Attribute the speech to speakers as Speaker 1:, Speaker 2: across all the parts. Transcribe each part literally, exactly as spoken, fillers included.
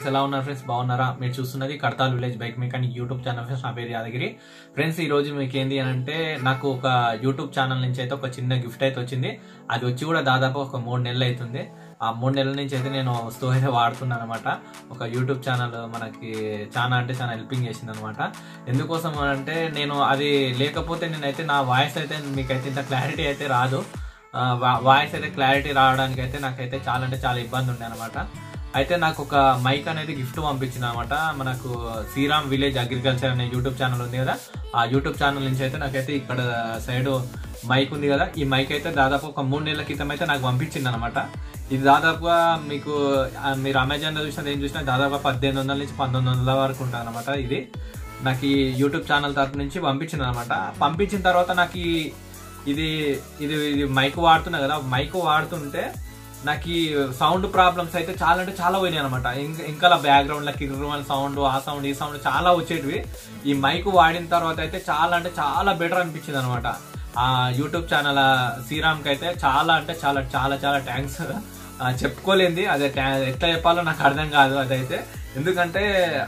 Speaker 1: ఎలా ఉన్నారు ఫ్రెండ్స్, బాగున్నారా? మీరు చూస్తున్నది Kadthal village bike mechanic YouTube channel friends. నా పేరు యాదగిరి ఫ్రెండ్స్. ఈ రోజు మీకు ఏంది అని అంటే, నాకు ఒక యూట్యూబ్ ఛానల్ నుంచి అయితే ఒక చిన్న గిఫ్ట్ అయితే వచ్చింది. అది వచ్చి కూడా దాదాపు ఒక మూడు నెలలు అవుతుంది. ఆ మూడు నెలల నుంచి అయితే నేను వస్తువు అయితే వాడుతున్నాను అనమాట. ఒక యూట్యూబ్ ఛానల్ మనకి చాలా అంటే చాలా హెల్పింగ్ చేసింది అనమాట. ఎందుకోసం అంటే, నేను అది లేకపోతే నేనైతే నా వాయిస్ అయితే మీకైతే ఇంత క్లారిటీ అయితే రాదు. వాయిస్ అయితే క్లారిటీ రావడానికి అయితే నాకైతే చాలా అంటే చాలా ఇబ్బంది ఉండే అనమాట. అయితే నాకు ఒక మైక్ అనేది గిఫ్ట్ పంపించింది అనమాట. మనకు శ్రీరామ్ విలేజ్ అగ్రికల్చర్ అనే యూట్యూబ్ ఛానల్ ఉంది కదా, ఆ యూట్యూబ్ ఛానల్ నుంచి అయితే నాకైతే ఇక్కడ సైడ్ మైక్ ఉంది కదా, ఈ మైక్ అయితే దాదాపు ఒక మూడు నెలల క్రితం అయితే నాకు పంపించింది అనమాట. ఇది దాదాపుగా మీకు మీరు అమెజాన్లో చూసినా ఏం చూసినా దాదాపు పద్దెనిమిది వందల నుంచి పంతొమ్మిది వందల వరకు ఉంటుంది అనమాట. ఇది నాకు ఈ యూట్యూబ్ ఛానల్ తరఫు నుంచి పంపించింది అనమాట. పంపించిన తర్వాత నాకు ఇది ఇది ఇది మైక్ వాడుతున్నా కదా, మైక్ వాడుతుంటే నాకు ఈ సౌండ్ ప్రాబ్లమ్స్ అయితే చాలా అంటే చాలా పోయినాయి అనమాట. ఇంకా ఇంకా బ్యాక్గ్రౌండ్ లో కిర్రమని సౌండ్, ఆ సౌండ్ ఈ సౌండ్ చాలా వచ్చేటివి. ఈ మైక్ వాడిన తర్వాత అయితే చాలా అంటే చాలా బెటర్ అనిపించింది అనమాట. ఆ యూట్యూబ్ ఛానల్ శ్రీరామ్కి అయితే చాలా అంటే చాలా చాలా చాలా థ్యాంక్స్. చెప్పుకోలేంది, అదే ఎట్లా చెప్పాలో నాకు అర్థం కాదు అదైతే. ఎందుకంటే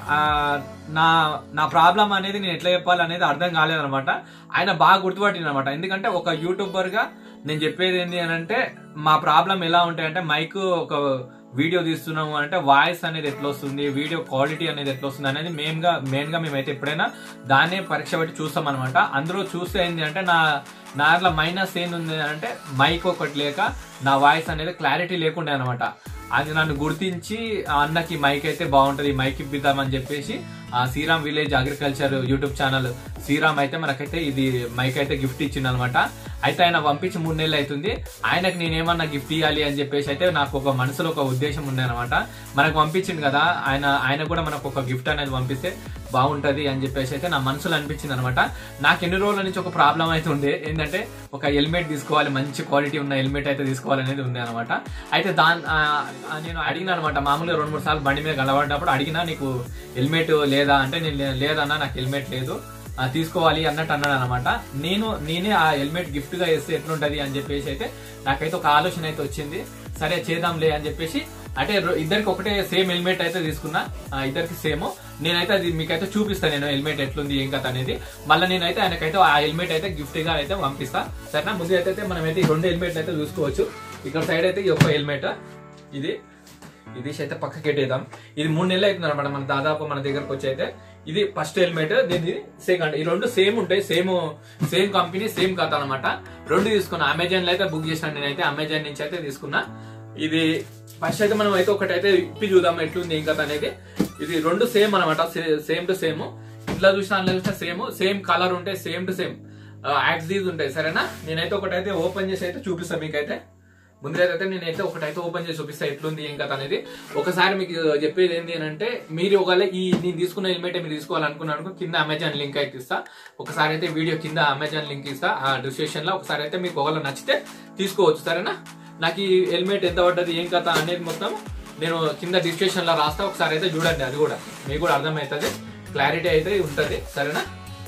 Speaker 1: నా నా ప్రాబ్లం అనేది నేను ఎట్లా చెప్పాలి అనేది అర్థం కాలేదనమాట. ఆయన బాగా గుర్తుపట్టింది అనమాట. ఎందుకంటే ఒక యూట్యూబర్ గా నేను చెప్పేది ఏంటి అని అంటే, మా ప్రాబ్లం ఎలా ఉంటాయంటే, మైక్ ఒక వీడియో తీస్తున్నాము అంటే వాయిస్ అనేది ఎట్లా వస్తుంది, వీడియో క్వాలిటీ అనేది ఎట్లా వస్తుంది అనేది మెయిన్ గా మెయిన్ గా మేమైతే ఎప్పుడైనా దాన్నే పరీక్ష పెట్టి చూస్తాం అనమాట. అందులో చూస్తే ఏంటి అంటే, నా నా దాంట్లో మైనస్ ఏంది అంటే, మైక్ ఒకటి లేక నా వాయిస్ అనేది క్లారిటీ లేకుండే అనమాట. అది నన్ను గుర్తించి అన్నకి మైక్ అయితే బాగుంటది, మైక్ ఇప్పిద్దామని చెప్పేసి ఆ Sriram village agriculture YouTube channel Sriram అయితే మనకైతే ఇది మైక్ అయితే గిఫ్ట్ ఇచ్చింది అనమాట. అయితే ఆయన పంపించి మూడు నెలలు అవుతుంది. ఆయనకు నేనేమన్నా గిఫ్ట్ ఇవ్వాలి అని చెప్పేసి అయితే నాకు ఒక మనసులో ఒక ఉద్దేశం ఉంది అనమాట. మనకు పంపించింది కదా ఆయన, ఆయన కూడా మనకు ఒక గిఫ్ట్ అనేది పంపిస్తే బాగుంటది అని చెప్పేసి అయితే నా మనసులో అనిపించింది అనమాట. నాకు ఎన్ని రోజుల నుంచి ఒక ప్రాబ్లం అయితే ఉంది, ఏంటంటే ఒక హెల్మెట్ తీసుకోవాలి, మంచి క్వాలిటీ ఉన్న హెల్మెట్ అయితే తీసుకోవాలనేది ఉంది అనమాట. అయితే దాని నేను అడిగిన అనమాట, మామూలుగా రెండు మూడు సార్లు బండి మీద కలబడినప్పుడు అడిగినా, నీకు హెల్మెట్ లేదా అంటే, నేను లేదన్నా నాకు హెల్మెట్ లేదు, తీసుకోవాలి అన్నట్టు అన్నాడు అనమాట. నేను నేనే ఆ హెల్మెట్ గిఫ్ట్ గా వేస్తే ఎట్లుంటది అని చెప్పేసి అయితే నాకైతే ఒక ఆలోచన అయితే వచ్చింది. సరే చేద్దాంలే అని చెప్పేసి, అంటే ఇద్దరికి ఒకటే సేమ్ హెల్మెట్ అయితే తీసుకున్నా, ఇద్దరికి సేమ్. నేనైతే అది మీకైతే చూపిస్తాను, నేను హెల్మెట్ ఎట్లుంది ఏం కథ అనేది. మళ్ళీ నేనైతే ఆయనకైతే ఆ హెల్మెట్ అయితే గిఫ్ట్ గా అయితే పంపిస్తా. సరేనా? ముందు అయితే మనం అయితే రెండు హెల్మెట్లు అయితే చూసుకోవచ్చు. ఇక్కడ సైడ్ అయితే ఈ ఒక్క హెల్మెట్, ఇది ఇది అయితే పక్కకి పెట్టేద్దాం. ఇది మూడు నెలలు అవుతుంది అనమాట మన దాదాపు మన దగ్గరకు వచ్చి. అయితే ఇది ఫస్ట్ హెల్మెట్, దీన్ని సెకండ్. ఈ రెండు సేమ్ ఉంటాయి, సేమ్ సేమ్ కంపెనీ సేమ్ కథ అనమాట. రెండు తీసుకున్నా, అమెజాన్ లో అయితే బుక్ చేసిన, నేనైతే అమెజాన్ నుంచి అయితే తీసుకున్నా. ఇది ఫస్ట్ అయితే మనం అయితే ఒకటైతే ఇప్పి చూద్దాం ఎట్లుంది ఏం కథ అనేది. ఇది రెండు సేమ్ అనమాట, సేమ్ టు సేమ్. ఇట్లా చూసినా అందులో చూసినా సేమ్ సేమ్ కలర్ ఉంటాయి, సేమ్ టు సేమ్ యాక్సిస్ ఉంటాయి. సరేనా? నేనైతే ఒకటైతే ఓపెన్ చేసి అయితే చూపిస్తాను మీకైతే. ముందరైతే నేనైతే ఒకటైతే ఓపెన్ చేసి చూపిస్తా ఎట్లుంది ఏం కథ అనేది. ఒకసారి మీకు చెప్పేది ఏంటి అని అంటే, మీరు ఒకవేళ ఈ నేను తీసుకున్న హెల్మెట్ మీరు తీసుకోవాలనుకున్నాను, కింద అమెజాన్ లింక్ అయితే ఇస్తా. ఒకసారి అయితే వీడియో కింద అమెజాన్ లింక్ ఇస్తా ఆ డిస్క్రిప్షన్ లో. ఒకసారి అయితే మీకు ఒకవేళ నచ్చితే తీసుకోవచ్చు. సరేనా? నాకు ఈ హెల్మెట్ ఎంత పడ్డది ఏం కథ అనేది మొత్తం నేను కింద డిస్క్రిప్షన్ లో రాస్తా. ఒకసారి అయితే చూడండి, అది కూడా మీకు కూడా అర్థమవుతుంది, క్లారిటీ అయితే ఉంటది. సరేనా?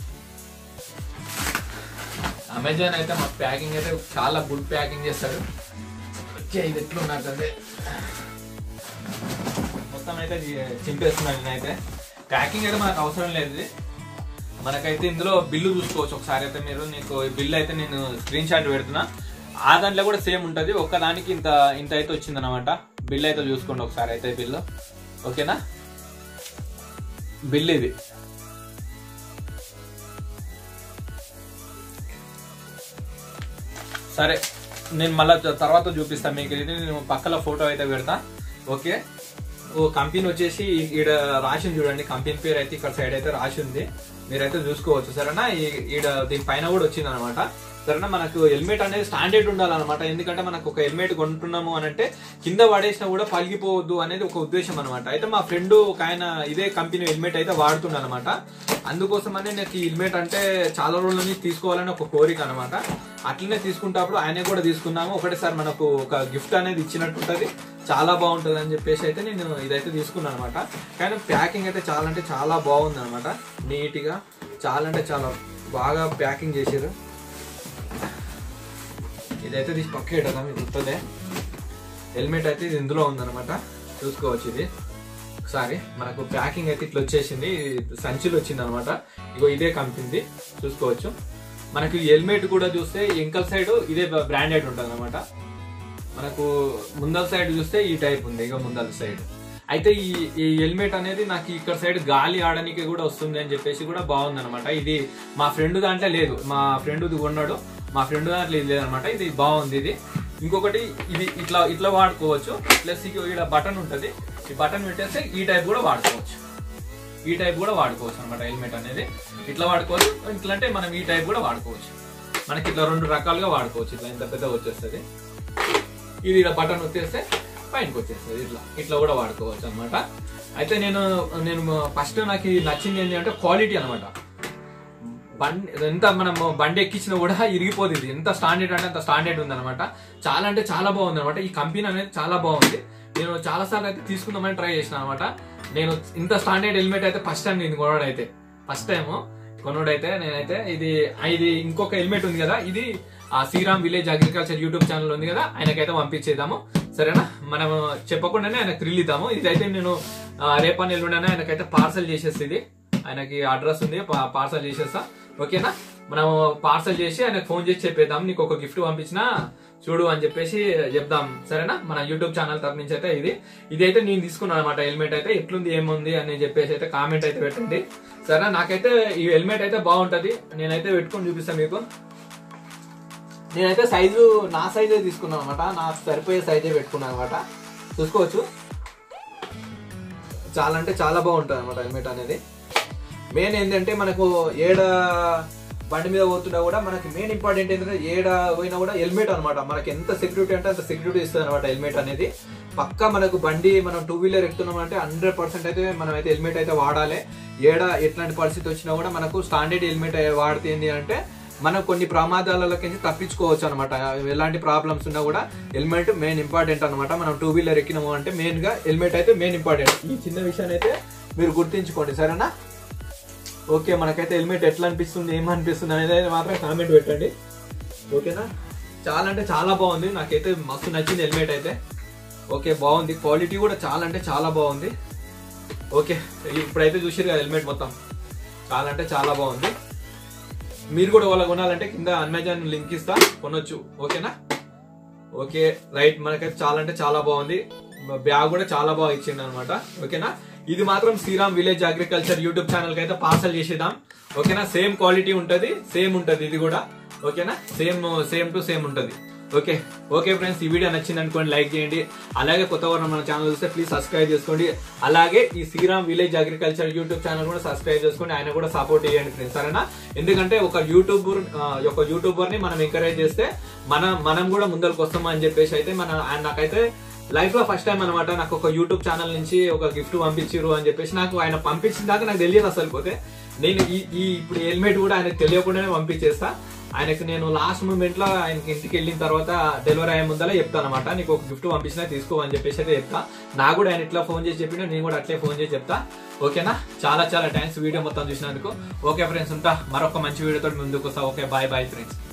Speaker 1: అమెజాన్ అయితే మా ప్యాకింగ్ అయితే చాలా గుడ్ ప్యాకింగ్ చేస్తాడు. ఇది ఎట్లున్నది మొత్తం అయితే చింపేస్తున్నాను నేనైతే. ప్యాకింగ్ అయితే మనకు అవసరం లేదు. మనకైతే ఇందులో బిల్లు చూసుకోవచ్చు. ఒకసారి అయితే మీరు, నీకు బిల్లు అయితే నేను స్క్రీన్ షాట్ పెడుతున్నా. ఆ దాంట్లో కూడా సేమ్ ఉంటుంది. ఒక్కదానికి ఇంత ఇంత అయితే వచ్చింది అనమాట. బిల్లు అయితే చూసుకోండి ఒకసారి అయితే బిల్లు. ఓకేనా? బిల్ ఇది. సరే, నేను మళ్ళీ తర్వాత చూపిస్తాను మీకు. ఇది నేను పక్కల ఫోటో అయితే పెడతా. ఓకే. ఓ కంపెనీ వచ్చేసి ఈడ రాసింది చూడండి, కంపెనీ పేరు అయితే ఇక్కడ సైడ్ అయితే రాసి ఉంది, మీరైతే చూసుకోవచ్చు. సరేనా? ఈడ దీని పైన కూడా వచ్చింది అనమాట. సరేనా? మనకు హెల్మెట్ అనేది స్టాండర్డ్ ఉండాలన్నమాట. ఎందుకంటే మనకు ఒక హెల్మెట్ కొంటున్నాము అని అంటే కింద పడేసినా కూడా పలిగిపోవద్దు అనేది ఒక ఉద్దేశం అనమాట. అయితే మా ఫ్రెండ్ ఒక ఆయన ఇదే కంపెనీ హెల్మెట్ అయితే వాడుతుండ అనమాట. అందుకోసమనే నాకు ఈ హెల్మెట్ అంటే చాలా రోజుల నుంచి తీసుకోవాలని ఒక కోరిక అనమాట. అట్లనే తీసుకుంటప్పుడు ఆయన కూడా తీసుకున్నాము. ఒకటేసారి మనకు ఒక గిఫ్ట్ అనేది ఇచ్చినట్టు ఉంటుంది, చాలా బాగుంటుంది అని చెప్పేసి అయితే నేను ఇదైతే తీసుకున్నాను అనమాట. కానీ ప్యాకింగ్ అయితే చాలా అంటే చాలా బాగుంది అనమాట. నీట్ గా చాలా అంటే చాలా బాగా ప్యాకింగ్ చేశారు. ఇదైతే తీసి పక్క పెట్టదా మీకు గుర్తుందే. హెల్మెట్ అయితే ఇది ఇందులో ఉందన్నమాట, చూసుకోవచ్చు. ఇది ఒకసారి మనకు ప్యాకింగ్ అయితే ఇట్లా వచ్చేసింది, సంచిలో వచ్చింది అనమాట. ఇగో ఇదే కంపెనీ చూసుకోవచ్చు. మనకి హెల్మెట్ కూడా చూస్తే ఎంకల్ సైడ్ ఇదే బ్రాండెడ్ ఉంటుంది అనమాట. మనకు ముందల సైడ్ చూస్తే ఈ టైప్ ఉంది, ఇక ముందల సైడ్ అయితే ఈ ఈ హెల్మెట్ అనేది నాకు ఇక్కడ సైడ్ గాలి ఆడడానికి కూడా వస్తుంది అని చెప్పేసి కూడా బాగుంది అనమాట. ఇది మా ఫ్రెండ్ దాంట్లో లేదు, మా ఫ్రెండ్ కొన్నాడు, మా ఫ్రెండ్ దాంట్లో ఇది లేదనమాట. ఇది బాగుంది. ఇది ఇంకొకటి ఇది ఇట్లా ఇట్లా వాడుకోవచ్చు. ప్లస్ ఇక్కడ బటన్ ఉంటుంది, ఈ బటన్ పెట్టేస్తే ఈ టైప్ కూడా వాడుకోవచ్చు, ఈ టైప్ కూడా వాడుకోవచ్చు అనమాట. హెల్మెట్ అనేది ఇట్లా వాడుకోవచ్చు, ఇట్లా అంటే మనం ఈ టైప్ కూడా వాడుకోవచ్చు. మనకి ఇట్లా రెండు రకాలుగా వాడుకోవచ్చు. ఇట్లా ఇంత పెద్దగా వచ్చేస్తుంది, ఇది ఇలా బటన్ వచ్చేస్తే పైనకి వచ్చేస్తుంది, ఇట్లా ఇట్లా కూడా వాడుకోవచ్చు అనమాట. అయితే నేను నేను ఫస్ట్ నాకు నచ్చింది ఏంటి అంటే క్వాలిటీ అనమాట. బండి ఎంత మనం బండి ఎక్కించినా కూడా ఇరిగిపోతుంది, ఎంత స్టాండర్డ్ అంటే అంత స్టాండర్డ్ ఉంది అనమాట. చాలా అంటే చాలా బాగుంది అనమాట. ఈ కంపెనీ అనేది చాలా బాగుంది. నేను చాలా సార్లు అయితే తీసుకుందామని ట్రై చేసిన అనమాట. నేను ఇంత స్టాండర్డ్ హెల్మెట్ అయితే ఫస్ట్ టైం నేను కొనడైతే ఫస్ట్ టైం కొనుడైతే నేనైతే ఇది ఇది ఇంకొక హెల్మెట్ ఉంది కదా, ఇది ఆ Sriram village agriculture YouTube channel ఉంది కదా, ఆయనకైతే పంపించేద్దాము సరేనా. మనం చెప్పకుండానే ఆయనకు థ్రిల్ ఇద్దాము. ఇదైతే నేను రేపని ఎల్లుండనే ఆయనకైతే పార్సల్ చేసేస్తుంది, ఆయనకి అడ్రస్ ఉంది, పార్సల్ చేసేస్తా ఓకేనా. మనం పార్సల్ చేసి ఆయనకు ఫోన్ చేసి చెప్పేద్దాం, నీకు ఒక గిఫ్ట్ పంపించినా చూడు అని చెప్పేసి చెప్దాం సరేనా. మన యూట్యూబ్ ఛానల్ తరఫు నుంచి అయితే ఇది ఇదైతే నేను తీసుకున్నాను అనమాట. హెల్మెట్ అయితే ఎట్లుంది ఏముంది అని చెప్పేసి అయితే కామెంట్ అయితే పెట్టండి సరేనా. నాకైతే ఈ హెల్మెట్ అయితే బాగుంటది, నేనైతే పెట్టుకొని చూపిస్తాను మీకు. నేనైతే సైజు నా సైజే తీసుకున్నాను అనమాట, నాకు సరిపోయే సైజే పెట్టుకున్నాను అనమాట. చూసుకోవచ్చు, చాలా అంటే చాలా బాగుంటుంది అనమాట హెల్మెట్ అనేది. మెయిన్ ఏంటంటే మనకు ఏడ బండి మీద పోతున్నా కూడా మనకి మెయిన్ ఇంపార్టెంట్ ఏంటంటే ఏడ పోయినా కూడా హెల్మెట్ అనమాట. మనకి ఎంత సెక్యూరిటీ అంటే అంత సెక్యూరిటీ ఇస్తుంది అనమాట హెల్మెట్ అనేది. పక్కా మనకు బండి మనం టూ వీలర్ ఎక్కుతున్నాం అంటే హండ్రెడ్ పర్సెంట్ అయితే మనం అయితే హెల్మెట్ అయితే వాడాలి. ఏడ ఎట్లాంటి పరిస్థితి వచ్చినా కూడా మనకు స్టాండర్డ్ హెల్మెట్ వాడితే ఏంటి అంటే మనం కొన్ని ప్రమాదాలకి తప్పించుకోవచ్చు అనమాట. ఎలాంటి ప్రాబ్లమ్స్ ఉన్నా కూడా హెల్మెట్ మెయిన్ ఇంపార్టెంట్ అనమాట. మనం టూ వీలర్ ఎక్కినాము అంటే మెయిన్ గా హెల్మెట్ అయితే మెయిన్ ఇంపార్టెంట్. ఈ చిన్న విషయాన్ని అయితే మీరు గుర్తించుకోండి సరేనా. ఓకే, మనకైతే హెల్మెట్ ఎట్లా అనిపిస్తుంది ఏమనిపిస్తుంది అనేది మాత్రం కామెంట్ పెట్టండి ఓకేనా. చాలా అంటే చాలా బాగుంది, నాకైతే మస్తు నచ్చింది హెల్మెట్ అయితే. ఓకే బాగుంది, క్వాలిటీ కూడా చాలా అంటే చాలా బాగుంది. ఓకే ఇప్పుడైతే చూసారు కదా హెల్మెట్ మొత్తం చాలా అంటే చాలా బాగుంది. మీరు కూడా వాళ్ళ కొనాలంటే కింద అమెజాన్ లింక్ ఇస్తా, కొనొచ్చు ఓకేనా. ఓకే రైట్, మనకైతే చాలా అంటే చాలా బాగుంది. బ్యాగ్ కూడా చాలా బాగా ఇచ్చింది అనమాట ఓకేనా. ఇది మాత్రం Sriram village agriculture YouTube channel కి అయితే పార్సల్ చేసేద్దాం ఓకేనా. సేమ్ క్వాలిటీ ఉంటది, సేమ్ ఉంటది ఇది కూడా ఓకేనా. సేమ్ సేమ్ టు సేమ్ ఉంటది ఓకే. ఓకే ఫ్రెండ్స్, ఈ వీడియో నచ్చింది అనుకోండి లైక్ చేయండి. అలాగే కొత్త వారు మన ఛానల్ చూస్తే ప్లీజ్ సబ్స్క్రైబ్ చేసుకోండి. అలాగే ఈ Sriram village agriculture YouTube channel కూడా సబ్స్క్రైబ్ చేసుకోండి, ఆయన కూడా సపోర్ట్ చేయండి ఫ్రెండ్స్ సరేనా. ఎందుకంటే ఒక యూట్యూబర్ ఒక యూట్యూబర్ ని మనం ఎంకరేజ్ చేస్తే మనం మనం కూడా ముందరకు వస్తామా అని చెప్పేసి అయితే మన ఆయన నాకైతే లైఫ్ లో ఫస్ట్ టైం అనమాట. నాకు ఒక యూట్యూబ్ ఛానల్ నుంచి ఒక గిఫ్ట్ పంపించారు అని చెప్పేసి నాకు ఆయన పంపించిన దాకా నాకు తెలియదు అసలు. పోతే నేను ఈ ఇప్పుడు హెల్మెట్ కూడా ఆయనకు తెలియకుండానే పంపించేస్తా. ఆయనకు నేను లాస్ట్ మూమెంట్ లో ఆయనకి ఇంటికి వెళ్ళిన తర్వాత డెలివరీ అయ్యే ముందర చెప్తాను అనమాట, నీకు ఒక గిఫ్ట్ పంపించినా తీసుకో అని చెప్పేసి అయితే చెప్తా. నాకు కూడా ఆయన ఇట్లా ఫోన్ చేసి చెప్పినా నేను కూడా అట్లే ఫోన్ చేసి చెప్తా ఓకేనా. చాలా చాలా థ్యాంక్స్ వీడియో మొత్తం చూసినందుకు. ఓకే ఫ్రెండ్స్, ఉంటా మరొక మంచి వీడియోతో ముందుకు వస్తా. Okay bye bye friends.